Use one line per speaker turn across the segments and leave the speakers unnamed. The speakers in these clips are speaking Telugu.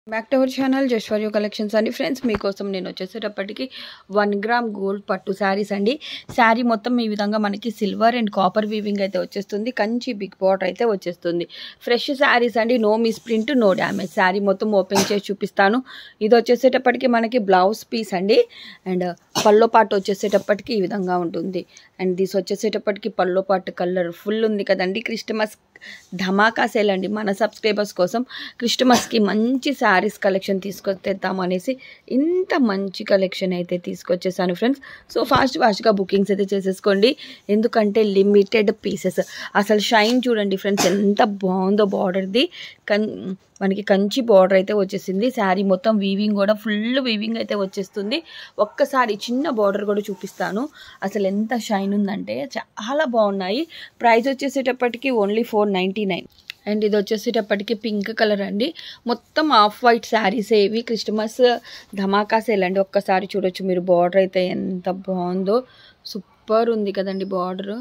Back to our channel just for you collections అండి ఫ్రెండ్స్. మీకోసం నేను వచ్చేసేటప్పటికి 1 గ్రామ్ గోల్డ్ పట్టు శారీస్ అండి. శారీ మొత్తం ఈ విధంగా మనకి సిల్వర్ అండ్ కాపర్ వీవింగ్ అయితే వచ్చేస్తుంది. కంచి బిగ్ బార్డర్ అయితే వచ్చేస్తుంది. ఫ్రెష్ శారీస్ అండి, no misprint, no damage. Sari మొత్తం ఓపెన్ చేసి చూపిస్తాను. ఇది వచ్చేసేటప్పటికి మనకి బ్లౌజ్ పీస్ అండి. అండ్ పల్లో పాటు వచ్చేసేటప్పటికి ఈ విధంగా ఉంటుంది. అండ్ దిస్ వచ్చేసేటప్పటికి పల్లో పాటు కలర్ ఫుల్ ఉంది కదండి. క్రిస్టమస్ ధమాకా సేల్ అండి. మన సబ్స్క్రైబర్స్ కోసం క్రిస్టమస్కి మంచి శారీస్ కలెక్షన్ తీసుకొద్దామనేసి ఇంత మంచి కలెక్షన్ అయితే తీసుకొచ్చేసాను ఫ్రెండ్స్. సో ఫాస్ట్గా బుకింగ్స్ అయితే చేసేసుకోండి, ఎందుకంటే లిమిటెడ్ పీసెస్. అసలు షైన్ చూడండి ఫ్రెండ్స్, ఎంత బాగుందో బార్డర్ది. మనకి కంచి బార్డర్ అయితే వచ్చేసింది. శారీ మొత్తం వీవింగ్ కూడా ఫుల్ వీవింగ్ అయితే వచ్చేస్తుంది. ఒక్కసారి చిన్న బార్డర్ కూడా చూపిస్తాను. అసలు ఎంత షైన్ ఉందంటే చాలా బాగున్నాయి. ప్రైస్ వచ్చేసేటప్పటికి ఓన్లీ 499. అండ్ ఇది వచ్చేసేటప్పటికి పింక్ కలర్ అండి. మొత్తం ఆఫ్ వైట్ శారీస్ ఏవి క్రిస్టమస్ ధమాకా సేల్ అండి. ఒక్కసారి చూడొచ్చు మీరు. బార్డర్ అయితే ఎంత బాగుందో, సూపర్ ఉంది కదండి. బార్డర్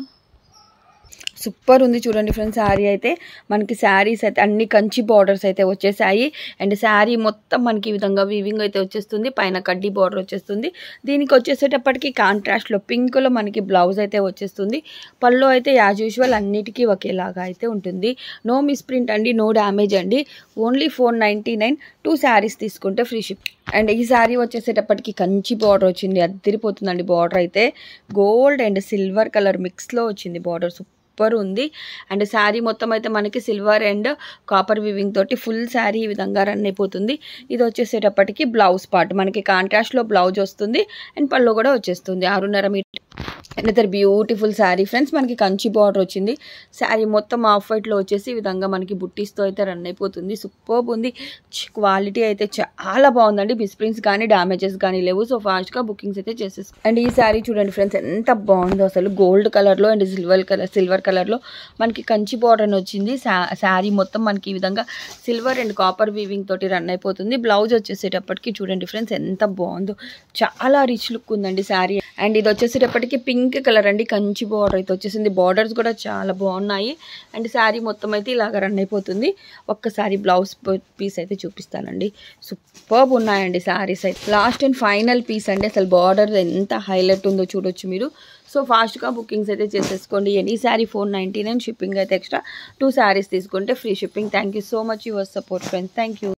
సూపర్ ఉంది చూడండి ఫ్రెండ్స్. శారీ అయితే మనకి శారీస్ అయితే అన్ని కంచి బార్డర్స్ అయితే వచ్చేసాయి. అండ్ శారీ మొత్తం మనకి ఈ విధంగా వీవింగ్ అయితే వచ్చేస్తుంది. పైన కడ్డీ బార్డర్ వచ్చేస్తుంది. దీనికి వచ్చేసేటప్పటికి కాంట్రాస్ట్లో పింక్లో మనకి బ్లౌజ్ అయితే వచ్చేస్తుంది. పళ్ళు అయితే యాజ్ యూజువల్ అన్నిటికీ ఒకేలాగా అయితే ఉంటుంది. నో మిస్ ప్రింట్ అండి, నో డ్యామేజ్ అండి. ఓన్లీ 499. 2 శారీస్ తీసుకుంటే ఫ్రీ షిప్. అండ్ ఈ శారీ వచ్చేసేటప్పటికి కంచి బార్డర్ వచ్చింది. అదిరిపోతుందండి. బార్డర్ అయితే గోల్డ్ అండ్ సిల్వర్ కలర్ మిక్స్లో వచ్చింది. బార్డర్ సూపర్ ఉంది. అండ్ శారీ మొత్తం అయితే మనకి సిల్వర్ అండ్ కాపర్ వివింగ్ తోటి ఫుల్ శారీ ఈ విధంగా రన్ అయిపోతుంది. ఇది వచ్చేసేటప్పటికి బ్లౌజ్ పార్ట్ మనకి కాంట్రాస్ట్లో బ్లౌజ్ వస్తుంది. అండ్ పళ్ళు కూడా వచ్చేస్తుంది 6.5 metre. And beautiful sari friends. మనకి కంచి బార్డర్ వచ్చింది. శారీ మొత్తం ఆఫ్ వైట్లో వచ్చేసి ఈ విధంగా మనకి బుట్టీస్తో అయితే రన్ అయిపోతుంది. సూపర్ ఉంది. క్వాలిటీ అయితే చాలా బాగుందండి. మిస్ప్రింట్స్ కానీ డ్యామేజెస్ కానీ లేవు. సో ఫాస్ట్గా బుకింగ్స్ అయితే చేసేసుకో. అండ్ ఈ శారీ చూడండి ఫ్రెండ్స్, ఎంత బాగుందో అసలు. గోల్డ్ కలర్లో అండ్ సిల్వర్ కలర్లో మనకి కంచి బార్డర్ అని వచ్చింది. శారీ మొత్తం మనకి ఈ విధంగా సిల్వర్ అండ్ కాపర్ వీవింగ్ తోటి రన్ అయిపోతుంది. బ్లౌజ్ వచ్చేసేటప్పటికి చూడండి ఫ్రెండ్స్, ఎంత బాగుందో. చాలా రిచ్ లుక్ ఉందండి శారీ. అండ్ ఇది వచ్చేసేటప్పటికి పింక్ కలర్ అండి. కంచి బార్డర్ అయితే వచ్చేసింది. బార్డర్స్ కూడా చాలా బాగున్నాయి. అండ్ శారీ మొత్తం అయితే ఇలాగ రన్ అయిపోతుంది. ఒక్కసారి బ్లౌజ్ పీస్ అయితే చూపిస్తానండి. సూపర్ ఉన్నాయండి శారీస్ అయితే. లాస్ట్ అండ్ ఫైనల్ పీస్ అండి. అసలు బార్డర్ ఎంత హైలైట్ ఉందో చూడొచ్చు మీరు. సో ఫాస్ట్గా బుకింగ్స్ అయితే చేసేసుకోండి. ఎనీ శారీ 499. షిప్పింగ్ అయితే ఎక్స్ట్రా. 2 శారీస్ తీసుకుంటే free shipping. Thank you so much your support friends. Thank you.